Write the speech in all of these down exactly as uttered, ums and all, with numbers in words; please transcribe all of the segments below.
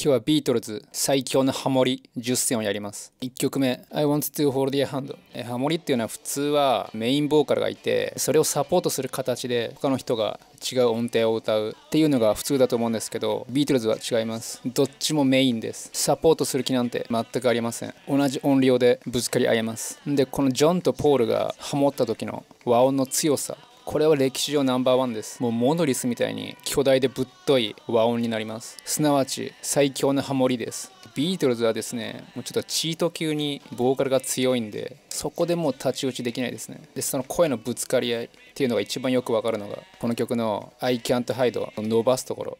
日はビートルズ最強のハモリじゅっせんをやります。いっきょくめ I want to hold your hand。 ハモリっていうのは普通はメインボーカルがいて、それをサポートする形で他の人が違う音程を歌うっていうのが普通だと思うんですけど、ビートルズは違います。どっちもメインです。サポートする気なんて全くありません。同じ音量でぶつかり合います。でこのジョンとポールがハモった時の和音の強さ、これは歴史上ナンバーワンです。もうモノリスみたいに巨大でぶっとい和音になります。すなわち最強のハモリです。ビートルズはですね、もうちょっとチート級にボーカルが強いんで、そこでもう太刀打ちできないですね。でその声のぶつかり合いっていうのが一番よくわかるのがこの曲の I can't hide を伸ばすところ。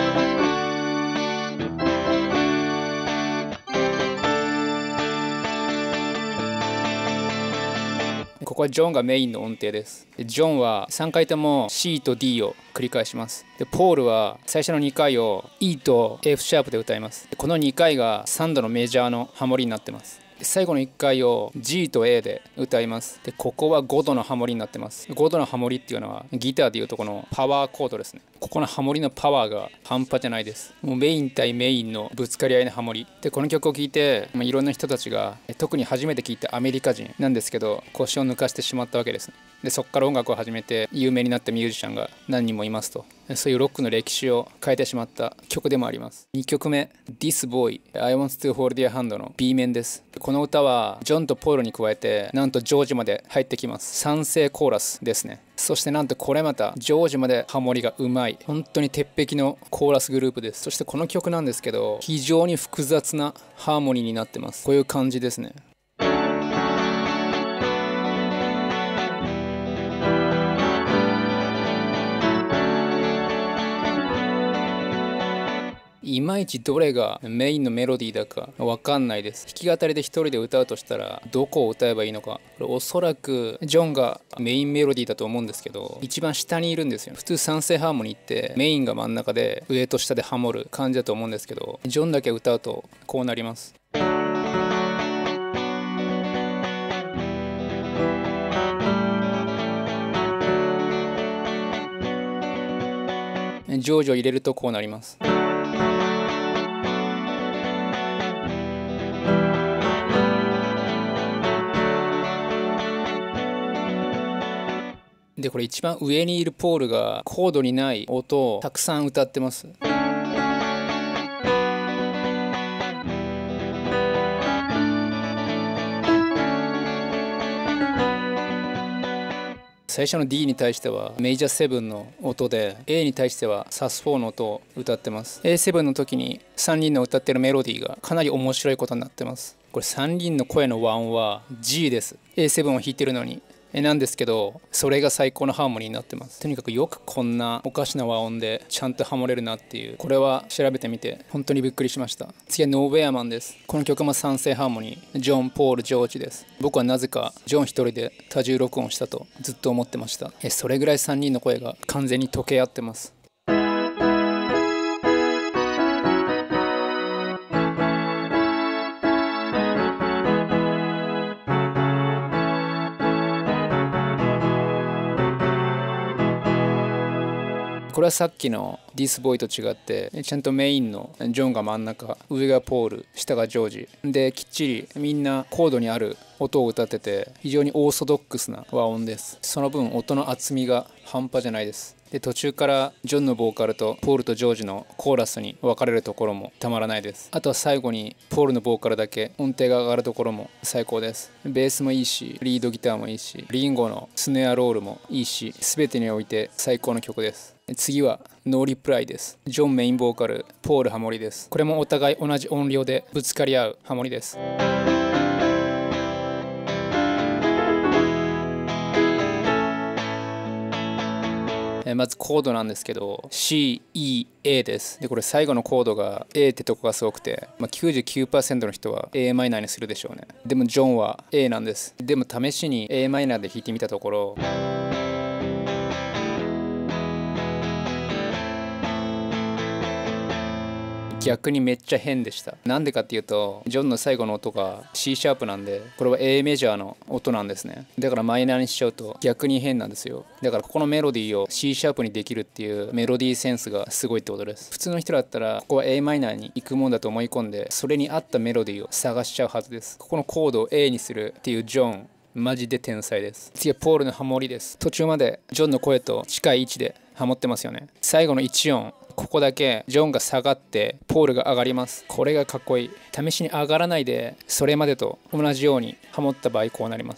ここはジョンがメインの音程です。でジョンはさんかいとも C と D を繰り返します。でポールは最初のにかいを E と F シャープで歌います。でこのにかいがさんどのメジャーのハモリになってます。で最後のいっかいを G と A で歌います。でここはごどのハモリになってます。ごどのハモリっていうのはギターでいうとこのパワーコードですね。ここのハモリのパワーが半端じゃないです。もうメイン対メインのぶつかり合いのハモリで、この曲を聴いて、まあ、いろんな人たちが特に初めて聴いたアメリカ人なんですけど腰を抜かしてしまったわけですね。でそこから音楽を始めて有名になったミュージシャンが何人もいますと、そういうロックの歴史を変えてしまった曲でもあります。にきょくめ This Boy I Want to Hold Your Hand の B 面です。この歌はジョンとポールに加えてなんとジョージまで入ってきます。三声コーラスですね。そしてなんとこれまたジョージまでハモリがうまい、本当に鉄壁のコーラスグループです。そしてこの曲なんですけど非常に複雑なハーモニーになってます。こういう感じですね。いまいちどれがメインのメロディーだか分かんないです。弾き語りで一人で歌うとしたらどこを歌えばいいのか。これおそらくジョンがメインメロディーだと思うんですけど、一番下にいるんですよ。普通三声ハーモニーってメインが真ん中で上と下でハモる感じだと思うんですけど、ジョンだけ歌うとこうなります。ジョージを入れるとこうなります。でこれ一番上にいるポールがコードにない音をたくさん歌ってます。最初の D に対してはメジャーセブンの音で A に対してはサスフォーの音を歌ってます。 エーセブン の時にさんにんの歌ってるメロディーがかなり面白いことになってます。これさんにんの声の和音は G です。 エーセブン を弾いてるのになんですけど、それが最高のハーモニーになってます。とにかくよくこんなおかしな和音でちゃんとハモれるなっていう、これは調べてみて本当にびっくりしました。次はノーウェアマンです。この曲も三声ハーモニー、ジョン、ポール、ジョージです。僕はなぜかジョン一人で多重録音したとずっと思ってました。えそれぐらいさんにんの声が完全に溶け合ってます。これはさっきの This Boy と違ってちゃんとメインのジョンが真ん中、上がポール、下がジョージできっちりみんなコードにある音を歌ってて非常にオーソドックスな和音です。その分音の厚みが半端じゃないです。で途中からジョンのボーカルとポールとジョージのコーラスに分かれるところもたまらないです。あとは最後にポールのボーカルだけ音程が上がるところも最高です。ベースもいいしリードギターもいいしリンゴのスネアロールもいいし、全てにおいて最高の曲です。次はノーリプライです。ジョンメインボーカル、ポールハモリです。これもお互い同じ音量でぶつかり合うハモリです。まずコードなんですけど シーイーエー です。でこれ最後のコードが A ってとこがすごくて、まあ、きゅうじゅうきゅうパーセント の人は エーマイナーにするでしょうね。でもジョンは A なんです。でも試しに エーマイナーで弾いてみたところ逆にめっちゃ変でした。なんでかっていうとジョンの最後の音が C シャープなんで、これは A メジャーの音なんですね。だからマイナーにしちゃうと逆に変なんですよ。だからここのメロディーを C シャープにできるっていうメロディーセンスがすごいってことです。普通の人だったらここは A マイナーに行くもんだと思い込んで、それに合ったメロディーを探しちゃうはずです。ここのコードを A にするっていうジョン、マジで天才です。次はポールのハモリです。途中までジョンの声と近い位置でハモってますよね。最後のいち音、ここだけジョンが下がってポールが上がります。これがかっこいい。試しに上がらないでそれまでと同じようにハモった場合こうなります。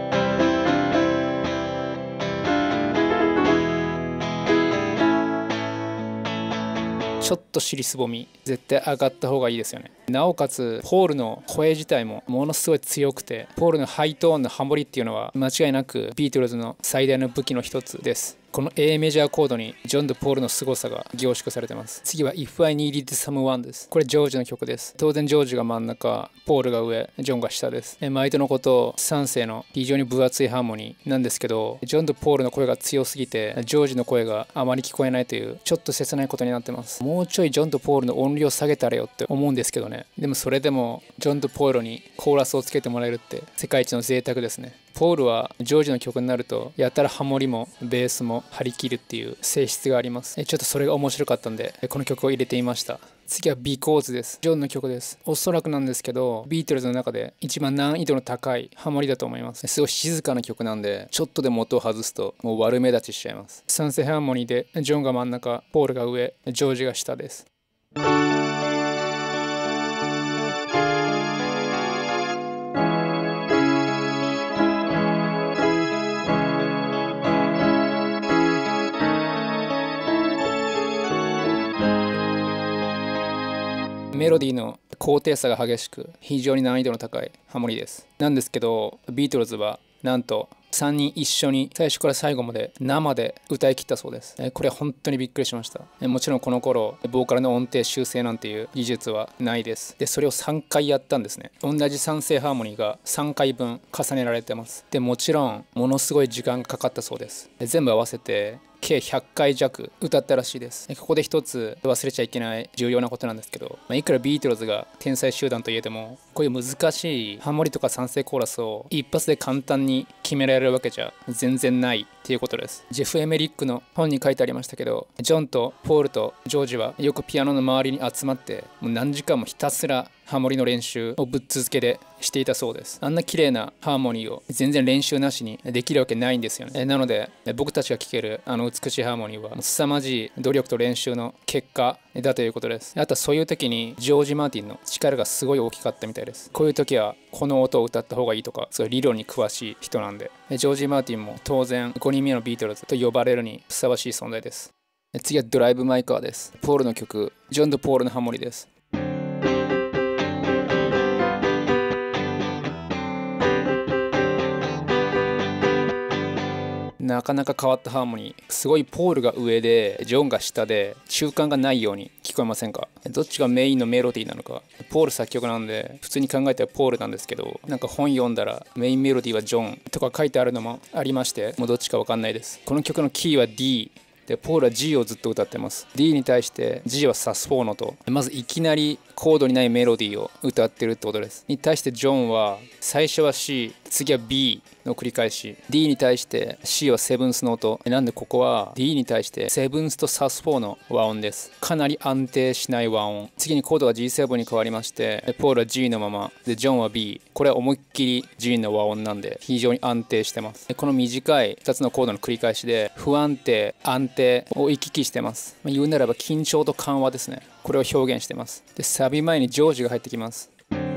ちょっと尻すぼみ、絶対上がった方がいいですよね。なおかつポールの声自体もものすごい強くて、ポールのハイトーンのハモリっていうのは間違いなくビートルズの最大の武器の一つです。この A メジャーコードにジョンとポールの凄さが凝縮されてます。次は If I Needed Someone です。これジョージの曲です。当然ジョージが真ん中、ポールが上、ジョンが下です。毎度のことさん世の非常に分厚いハーモニーなんですけど、ジョンとポールの声が強すぎてジョージの声があまり聞こえないというちょっと切ないことになってます。もうちょいジョンとポールの音量下げたらよって思うんですけどね。でもそれでもジョンとポールにコーラスをつけてもらえるって世界一の贅沢ですね。ポールはジョージの曲になるとやたらハモリもベースも張り切るっていう性質があります。ちょっとそれが面白かったんでこの曲を入れてみました。次は Because です。ジョンの曲です。おそらくなんですけどビートルズの中で一番難易度の高いハモリだと思います。すごい静かな曲なんでちょっとでも音を外すともう悪目立ちしちゃいます。さん世ハーモニーでジョンが真ん中、ポールが上、ジョージが下です。メロディーの高低差が激しく非常に難易度の高いハモリです。なんですけどビートルズはなんとさんにん一緒に最初から最後まで生で歌い切ったそうです。これは本当にびっくりしました。もちろんこの頃ボーカルの音程修正なんていう技術はないです。でそれをさんかいやったんですね。同じさん世ハーモニーがさんかいぶん重ねられてます。でもちろんものすごい時間がかかったそうです。で全部合わせて計ひゃっかい弱歌ったらしいです。ここで一つ忘れちゃいけない重要なことなんですけど、まあ、いくらビートルズが天才集団といえどもこういう難しいハモリとか三声コーラスを一発で簡単に決められるわけじゃ全然ないっていうことです。ジェフ・エメリックの本に書いてありましたけど、ジョンとポールとジョージはよくピアノの周りに集まってもう何時間もひたすらハモリの練習をぶっ続けでしていたそうです。あんな綺麗なハーモニーを全然練習なしにできるわけないんですよね。なので僕たちが聴けるあの美しいハーモニーは凄まじい努力と練習の結果だということです。あとはそういう時にジョージ・マーティンの力がすごい大きかったみたいです。こういう時はこの音を歌った方がいいとかそういう理論に詳しい人なんで、ジョージ・マーティンも当然ごにんめのビートルズと呼ばれるにふさわしい存在です。次はドライブ・マイ・カーです。ポールの曲、ジョンとポールのハモリです。なかなか変わったハーモニー、すごいポールが上でジョンが下で中間がないように聞こえませんか？どっちがメインのメロディーなのか。ポール作曲なんで普通に考えたらポールなんですけど、なんか本読んだらメインメロディーはジョンとか書いてあるのもありまして、もうどっちか分かんないです。この曲のキーは Dでポールは G をずっと歌ってます。 D に対して G はサスフォーノと、まずいきなりコードにないメロディーを歌ってるってことです。に対してジョンは最初は C、 次は B の繰り返し、 D に対して C はセブンスの音なんで、ここは D に対してセブンスとサスフォーの和音です。かなり安定しない和音。次にコードが ジーセブン に変わりまして、ポールは G のままでジョンは B、 これは思いっきり G の和音なんで非常に安定してます。この短いふたつのコードの繰り返しで不安定安定を行き来してます。言うならば緊張と緩和ですね。これを表現してます。でサビ前にジョージが入ってきます。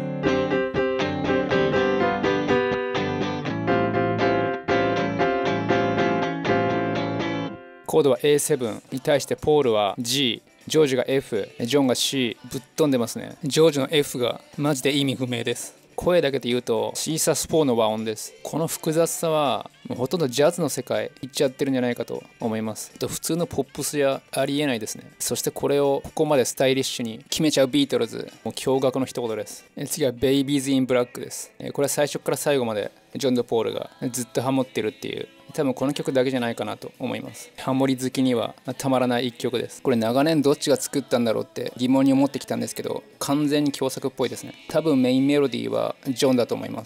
コードは エーセブン に対してポールは G、 ジョージが F、 ジョンが C、 ぶっ飛んでますね。ジョージの F がマジで意味不明です。声だけで言うと C サスフォーの和音です。この複雑さはもうほとんどジャズの世界行っちゃってるんじゃないかと思います。普通のポップスじゃありえないですね。そしてこれをここまでスタイリッシュに決めちゃうビートルズ、もう驚愕の一言です。次は Babies in Black です。これは最初から最後までジョンとポールがずっとハモってるっていう、多分この曲だけじゃないかなと思います。ハモリ好きにはたまらない一曲です。これ長年どっちが作ったんだろうって疑問に思ってきたんですけど、完全に共作っぽいですね。多分メインメロディーはジョンだと思います。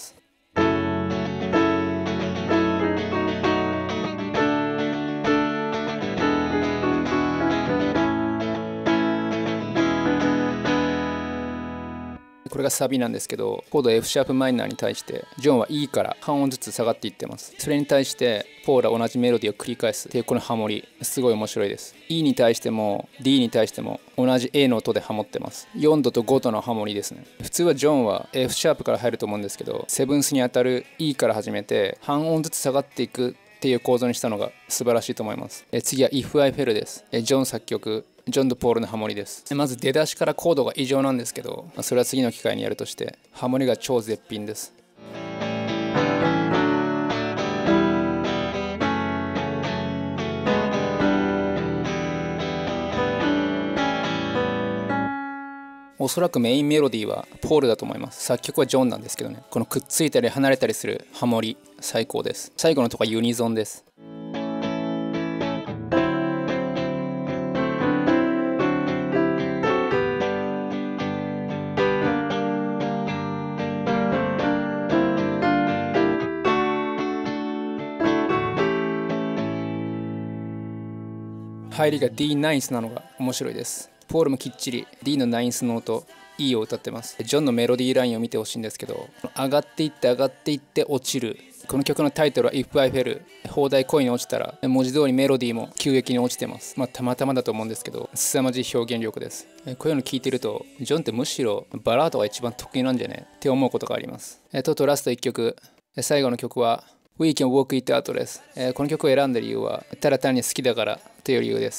これがサビなんですけど、コード F シャープマイナーに対してジョンは E から半音ずつ下がっていってます。それに対してポールは同じメロディーを繰り返すっていうこのハモリ、すごい面白いです。 E に対しても D に対しても同じ A の音でハモってます。よんどとごどのハモリですね。普通はジョンは F シャープから入ると思うんですけど、セブンスにあたる E から始めて半音ずつ下がっていくっていう構造にしたのが素晴らしいと思います。え次は If I Fell です。えジョン作曲、ジョンとポールのハモリです。まず出だしからコードが異常なんですけど、それは次の機会にやるとして、ハモリが超絶品です。おそらくメインメロディーはポールだと思います。作曲はジョンなんですけどね。このくっついたり離れたりするハモリ、最高です。最後のとこはユニゾンです。入りが ディーナインスなのが面白いです。ポールもきっちり ディー のナインスの音 E を歌ってます。ジョンのメロディーラインを見てほしいんですけど、上がっていって上がっていって落ちる。この曲のタイトルは If I Fell。 砲台恋に落ちたら文字通りメロディーも急激に落ちてます。まあたまたまだと思うんですけど、凄まじい表現力です。こういうの聞いてるとジョンってむしろバラードが一番得意なんじゃねって思うことがあります。ととラストいっきょく、最後の曲はWe Can Walk It Out です。この曲を選んだ理由はただ単に好きだからという理由です。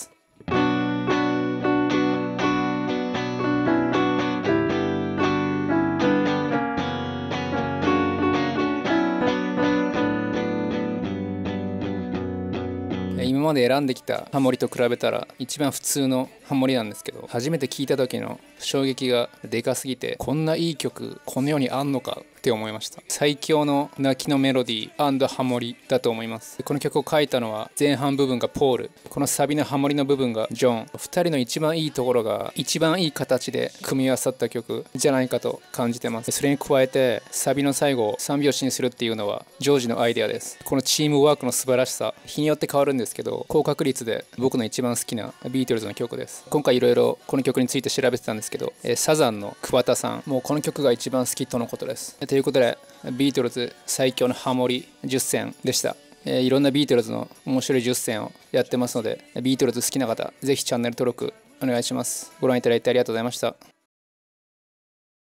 今まで選んできたハモリと比べたら一番普通のハモリなんですけど、初めて聴いた時の衝撃がでかすぎて、こんないい曲この世にあんのかって思いました。最強の泣きのメロディー&ハモリだと思います。この曲を書いたのは前半部分がポール、このサビのハモリの部分がジョン。ふたりの一番いいところが一番いい形で組み合わさった曲じゃないかと感じてます。それに加えてサビの最後をさんびょうしにするっていうのはジョージのアイデアです。このチームワークの素晴らしさ、日によって変わるんですけど、高確率で僕の一番好きなビートルズの曲です。今回いろいろこの曲について調べてたんですけど、サザンの桑田さんもうこの曲が一番好きとのことです。ということでビートルズ最強のハモリじゅっせんでした。えー、いろんなビートルズの面白いじゅっせんをやってますので、ビートルズ好きな方ぜひチャンネル登録お願いします。ご覧いただいてありがとうございました。